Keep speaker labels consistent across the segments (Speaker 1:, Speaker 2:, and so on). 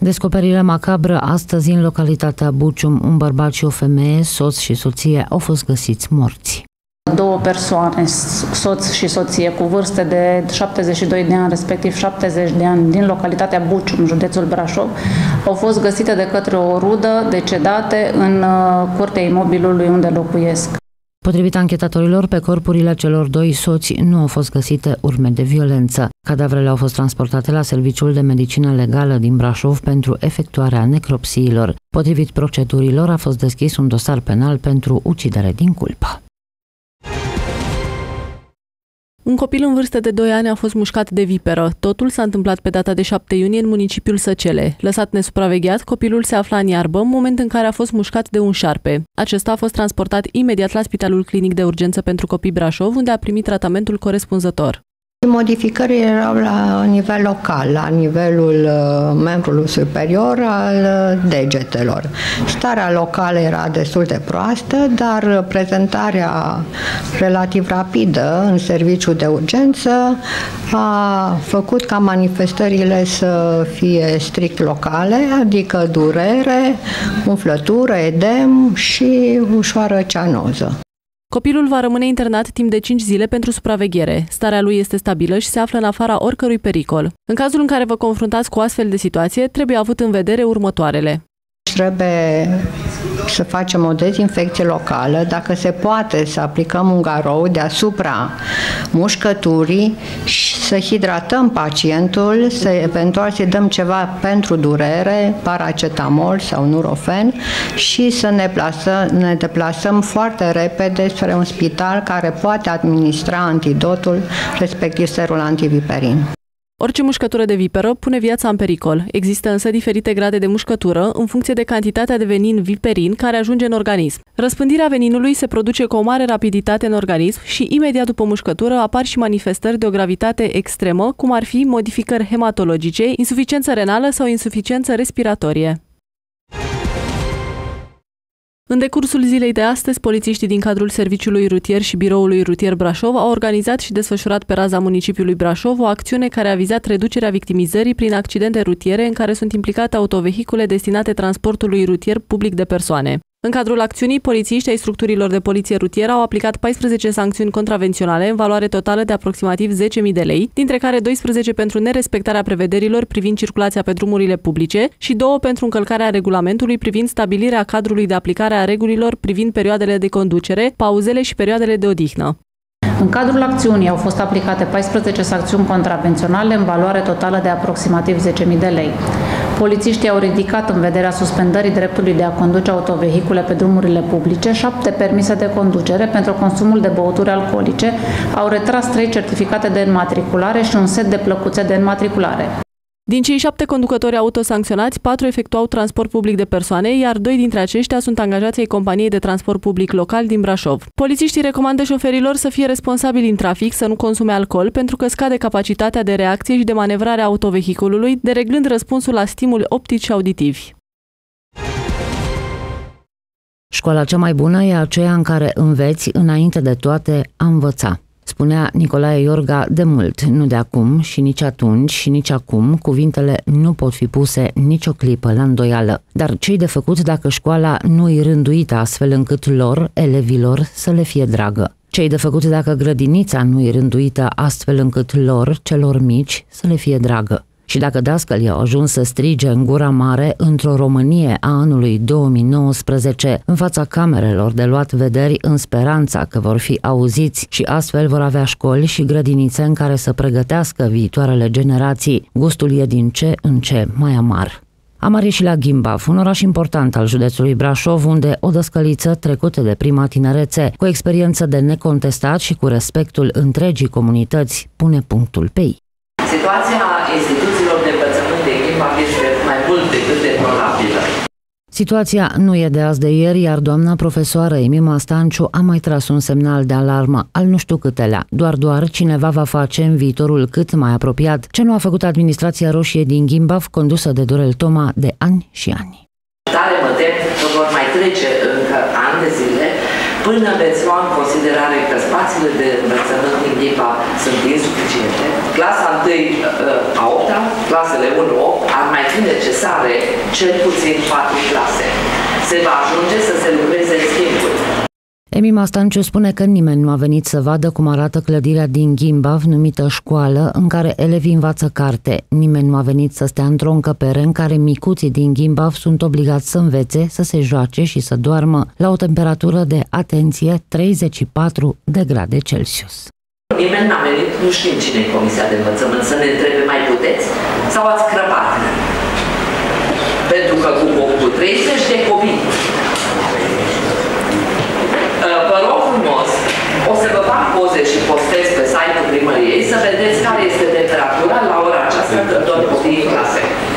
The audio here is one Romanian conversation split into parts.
Speaker 1: Descoperire macabră astăzi în localitatea Bucium. Un bărbat și o femeie, soț și soție, au fost găsiți morți.
Speaker 2: Două persoane, soț și soție, cu vârste de 72 de ani, respectiv 70 de ani, din localitatea Bucium, județul Brașov, au fost găsite de către o rudă decedate în curtea imobilului unde locuiesc.
Speaker 1: Potrivit anchetatorilor, pe corpurile celor doi soți nu au fost găsite urme de violență. Cadavrele au fost transportate la Serviciul de Medicină Legală din Brașov pentru efectuarea necropsiilor. Potrivit procedurilor, a fost deschis un dosar penal pentru ucidere din culpă.
Speaker 3: Un copil în vârstă de 2 ani a fost mușcat de viperă. Totul s-a întâmplat pe data de 7 iunie în municipiul Săcele. Lăsat nesupravegheat, copilul se afla în iarbă, moment în care a fost mușcat de un șarpe. Acesta a fost transportat imediat la Spitalul Clinic de Urgență pentru Copii Brașov, unde a primit tratamentul corespunzător.
Speaker 4: Modificările erau la nivel local, la nivelul membrului superior al degetelor. Starea locală era destul de proastă, dar prezentarea relativ rapidă în serviciul de urgență a făcut ca manifestările să fie strict locale, adică durere, umflătură, edem și ușoară cianoză.
Speaker 3: Copilul va rămâne internat timp de 5 zile pentru supraveghere. Starea lui este stabilă și se află în afara oricărui pericol. În cazul în care vă confruntați cu o astfel de situație, trebuie avut în vedere următoarele.
Speaker 4: Trebuie să facem o dezinfecție locală, dacă se poate să aplicăm un garou deasupra mușcăturii și să hidratăm pacientul, să eventual să-i dăm ceva pentru durere, paracetamol sau nurofen și să ne deplasăm foarte repede spre un spital care poate administra antidotul, respectiv serul antiviperin.
Speaker 3: Orice mușcătură de viperă pune viața în pericol. Există însă diferite grade de mușcătură în funcție de cantitatea de venin viperin care ajunge în organism. Răspândirea veninului se produce cu o mare rapiditate în organism și imediat după mușcătură apar și manifestări de o gravitate extremă, cum ar fi modificări hematologice, insuficiență renală sau insuficiență respiratorie. În decursul zilei de astăzi, polițiștii din cadrul Serviciului Rutier și Biroului Rutier Brașov au organizat și desfășurat pe raza municipiului Brașov o acțiune care a vizat reducerea victimizării prin accidente rutiere în care sunt implicate autovehicule destinate transportului rutier public de persoane. În cadrul acțiunii, polițiștii ai structurilor de poliție rutieră au aplicat 14 sancțiuni contravenționale în valoare totală de aproximativ 10.000 de lei, dintre care 12 pentru nerespectarea prevederilor privind circulația pe drumurile publice și 2 pentru încălcarea regulamentului privind stabilirea cadrului de aplicare a regulilor privind perioadele de conducere, pauzele și perioadele de odihnă.
Speaker 2: În cadrul acțiunii au fost aplicate 14 sancțiuni contravenționale în valoare totală de aproximativ 10.000 de lei. Polițiștii au ridicat în vederea suspendării dreptului de a conduce autovehicule pe drumurile publice 7 permise de conducere pentru consumul de băuturi alcoolice, au retras 3 certificate de înmatriculare și un set de plăcuțe de înmatriculare.
Speaker 3: Din cei 7 conducători auto sancționați, 4 efectuau transport public de persoane, iar 2 dintre aceștia sunt angajați ai companiei de transport public local din Brașov. Polițiștii recomandă șoferilor să fie responsabili în trafic, să nu consume alcool, pentru că scade capacitatea de reacție și de manevrare a autovehiculului, dereglând răspunsul la stimuli optici și auditivi.
Speaker 1: Școala cea mai bună e aceea în care înveți înainte de toate a învăța. Spunea Nicolae Iorga de mult, nu de acum și nici atunci și nici acum, cuvintele nu pot fi puse nicio clipă la îndoială. Dar ce-i de făcut dacă școala nu e rânduită astfel încât lor, elevilor, să le fie dragă? Ce-i de făcut dacă grădinița nu e rânduită astfel încât lor, celor mici, să le fie dragă? Și dacă dascălii au ajuns să strige în gura mare într-o Românie a anului 2019, în fața camerelor de luat vederi în speranța că vor fi auziți și astfel vor avea școli și grădinițe în care să pregătească viitoarele generații, gustul e din ce în ce mai amar. Amar e și la Ghimbaf, un oraș important al județului Brașov, unde o dăscăliță trecută de prima tinerețe, cu experiență de necontestat și cu respectul întregii comunități, pune punctul pe ei.
Speaker 5: Situația instituțiilor de învățământ de Ghimbaf este mai mult decât deplorabilă.
Speaker 1: Situația nu e de azi de ieri, iar doamna profesoară Emima Stanciu a mai tras un semnal de alarmă al nu știu câtelea. Doar cineva va face în viitorul cât mai apropiat ce nu a făcut administrația roșie din Ghimbaf, condusă de Dorel Toma de ani și ani.
Speaker 5: Tare mă tem că vor mai trece încă ani de zile până veți lua în considerare că spațiile de învățământ din limba sunt insuficiente, clasa 1 a 8-a, clasele 1-8, ar mai fi necesare cel puțin 4 clase. Se va ajunge să se lucreze în schimburi.
Speaker 1: Emi Mastanciu spune că nimeni nu a venit să vadă cum arată clădirea din Gimbav, numită școală, în care elevii învață carte. Nimeni nu a venit să stea într-o încăpere în care micuții din Gimbav sunt obligați să învețe, să se joace și să doarmă la o temperatură de, atenție, 34 de grade Celsius.
Speaker 5: Nimeni n-a venit, nu știm cine e Comisia de Învățământ, să ne întrebe mai puteți sau ați crăpat. Pentru că cu 30 de copii. Vă rog frumos, o să vă fac poze și postez pe site-ul primăriei să vedeți care este temperatura la ora aceasta când dorm copiii în clase.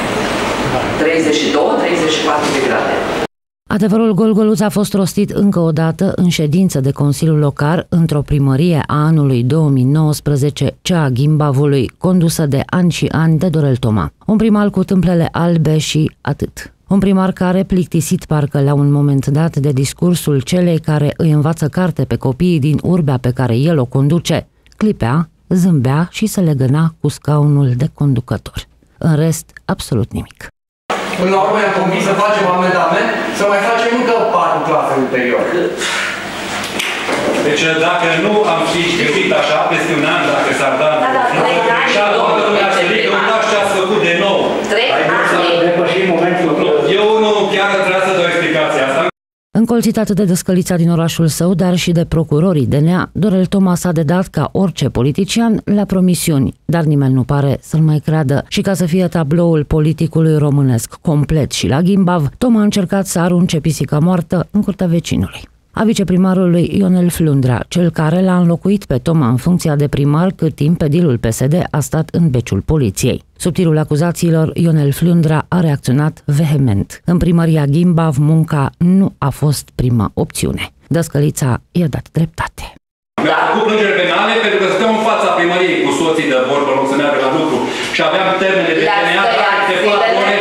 Speaker 5: 32-34 de grade.
Speaker 1: Adevărul gol-goluț a fost rostit încă o dată în ședință de Consiliul Local într-o primărie a anului 2019, cea a Gimbavului, condusă de ani și ani de Dorel Toma. Un primar cu tâmplele albe și atât. Un primar care, plictisit parcă la un moment dat de discursul celei care îi învață carte pe copiii din urbea pe care el o conduce, clipea, zâmbea și se legăna cu scaunul de conducător. În rest, absolut nimic.
Speaker 6: Până la urmă am convins să facem amendament, să mai facem încă 4 clase ulterior.
Speaker 7: Deci dacă nu am fi gândit așa, peste un an, dacă s-ar da uitați ce ați făcut de nou. Eu nu chiar vreau să dau explicația asta.
Speaker 1: Încolțit atât de dăscălița din orașul său, dar și de procurorii DNA, Dorel Toma s-a dedat ca orice politician la promisiuni, dar nimeni nu pare să-l mai creadă. Și ca să fie tabloul politicului românesc complet și la Gimbav, Toma a încercat să arunce pisica moartă în curtea vecinului. A viceprimarului Ionel Flundra, cel care l-a înlocuit pe Toma în funcția de primar cât timp edilul PSD a stat în beciul poliției. Sub tirul acuzațiilor, Ionel Flundra a reacționat vehement. În primăria Gimbav, munca nu a fost prima opțiune. Dăscălița i-a dat dreptate.
Speaker 7: Mi-a făcut plângeri penale pentru că stăteam în fața primăriei cu soții de vorbă, nu să meargă la lucru și aveam termene de DNA de 4 ore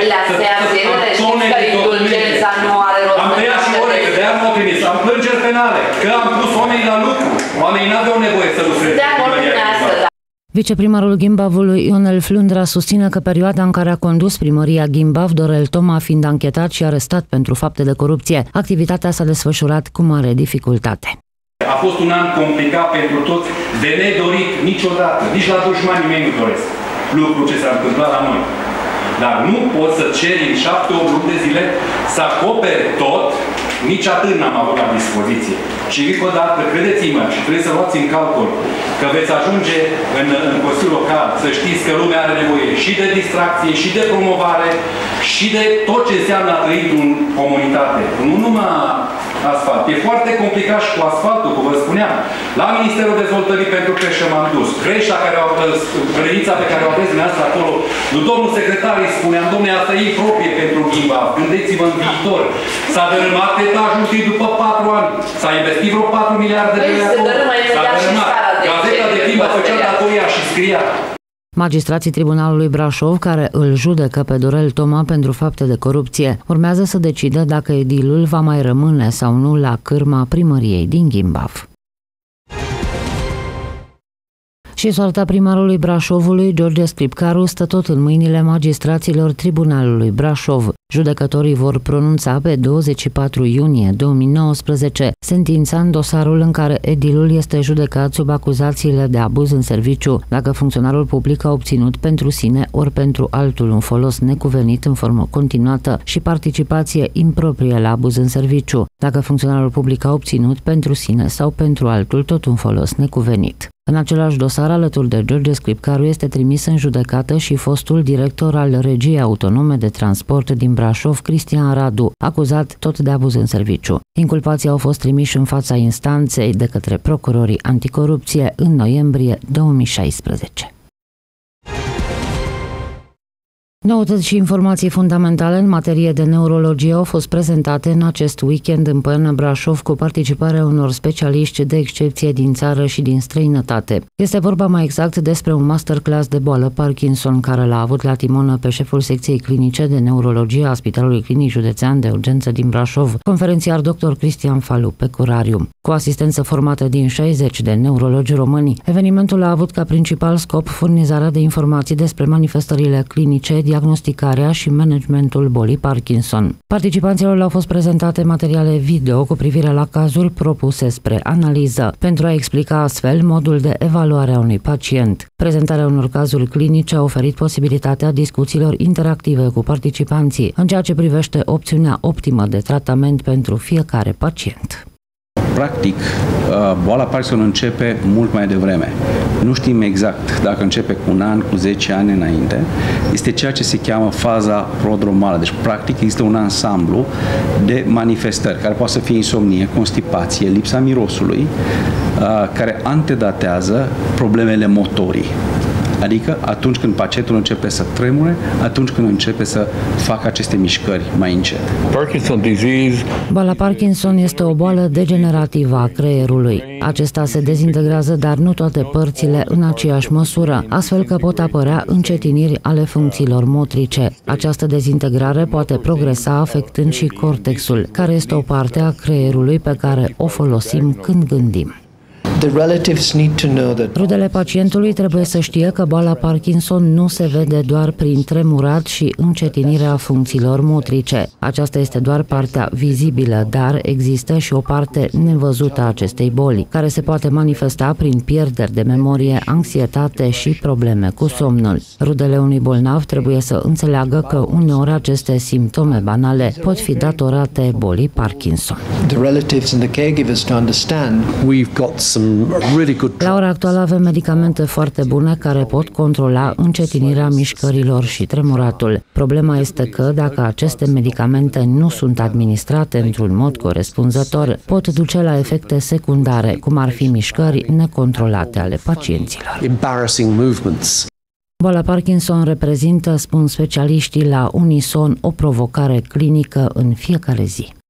Speaker 7: am tăiat și ore, că de-aia m-au trimis. Am plângeri penale, că am pus oamenii la lucru. Oamenii n-aveau nevoie să lucreze.
Speaker 1: Viceprimarul Gimbavului, Ionel Flundra, susține că perioada în care a condus primăria Gimbav, Dorel Toma fiind anchetat și arestat pentru fapte de corupție, activitatea s-a desfășurat cu mare dificultate.
Speaker 7: A fost un an complicat pentru toți, de nedorit niciodată, nici la dușmani nimeni nu doresc lucru ce s-a întâmplat la noi. Dar nu poți să ceri în 7-8 luni de zile să acoperi tot, nici atât n-am avut la dispoziție. Și încă o dată, credeți-mă, și trebuie să luați în calcul că veți ajunge în Consiliul Local să știți că lumea are nevoie și de distracție, și de promovare, și de tot ce înseamnă a trăi în comunitate. Nu numai asfalt. E foarte complicat și cu asfaltul, cum vă spuneam. La Ministerul Dezvoltării pentru Creșă m-am dus. Creșa grădinița pe care o aveți dumneavoastră acolo, domnul secretar îi spuneam, domnule, asta e improprie pentru Gimbav. Gândiți-vă în viitor. S-a dărâmat etajul întâi după 4 ani. S-a investit vreo 4 miliarde de lei acolo. S-a dărâmat. Gazeta de Gimbav făcea datoria și scria.
Speaker 1: Magistrații Tribunalului Brașov, care îl judecă pe Dorel Toma pentru fapte de corupție, urmează să decidă dacă edilul va mai rămâne sau nu la cârma primăriei din Gimbav. Și soarta primarului Brașovului, George Scripcaru, stă tot în mâinile magistraților Tribunalului Brașov. Judecătorii vor pronunța pe 24 iunie 2019 sentința în dosarul în care edilul este judecat sub acuzațiile de abuz în serviciu, dacă funcționarul public a obținut pentru sine ori pentru altul un folos necuvenit în formă continuată și participație improprie la abuz în serviciu, dacă funcționarul public a obținut pentru sine sau pentru altul tot un folos necuvenit. În același dosar, alături de George Scripcaru, este trimis în judecată și fostul director al Regiei Autonome de Transport din Brașov, Cristian Radu, acuzat tot de abuz în serviciu. Inculpații au fost trimiși în fața instanței de către procurorii anticorupție în noiembrie 2016. Noutăți și informații fundamentale în materie de neurologie au fost prezentate în acest weekend în Poiana Brașov cu participarea unor specialiști de excepție din țară și din străinătate. Este vorba mai exact despre un masterclass de boală Parkinson care l-a avut la timonă pe șeful secției clinice de neurologie a Spitalului Clinic Județean de Urgență din Brașov, conferențiar dr. Cristian Falu pe Curariu. Cu asistență formată din 60 de neurologi români, evenimentul a avut ca principal scop furnizarea de informații despre manifestările clinice, diagnosticarea și managementul bolii Parkinson. Participanților le-au fost prezentate materiale video cu privire la cazuri propuse spre analiză, pentru a explica astfel modul de evaluare a unui pacient. Prezentarea unor cazuri clinice a oferit posibilitatea discuțiilor interactive cu participanții în ceea ce privește opțiunea optimă de tratament pentru fiecare pacient.
Speaker 8: Practic, boala Parkinson începe mult mai devreme. Nu știm exact dacă începe cu un an, cu 10 ani înainte. Este ceea ce se cheamă faza prodromală. Deci, practic, există un ansamblu de manifestări, care poate să fie insomnie, constipație, lipsa mirosului, care antedatează problemele motorii. Adică atunci când pacientul începe să tremure, atunci când începe să facă aceste mișcări mai încet.
Speaker 9: Parkinson disease.
Speaker 1: Boala Parkinson este o boală degenerativă a creierului. Acesta se dezintegrează, dar nu toate părțile în aceeași măsură, astfel că pot apărea încetiniri ale funcțiilor motrice. Această dezintegrare poate progresa afectând și cortexul, care este o parte a creierului pe care o folosim când gândim. Rudele pacientului trebuie să știe că boala Parkinson nu se vede doar prin tremurat și încetinirea funcțiilor motrice. Aceasta este doar partea vizibilă, dar există și o parte nevăzută a acestei boli, care se poate manifesta prin pierderi de memorie, anxietate și probleme cu somnul. Rudele unui bolnav trebuie să înțeleagă că uneori aceste simptome banale pot fi datorate bolii Parkinson. La ora actuală avem medicamente foarte bune care pot controla încetinirea mișcărilor și tremuratul. Problema este că dacă aceste medicamente nu sunt administrate într-un mod corespunzător, pot duce la efecte secundare, cum ar fi mișcări necontrolate ale pacienților. Boala Parkinson reprezintă, spun specialiștii la unison, o provocare clinică în fiecare zi.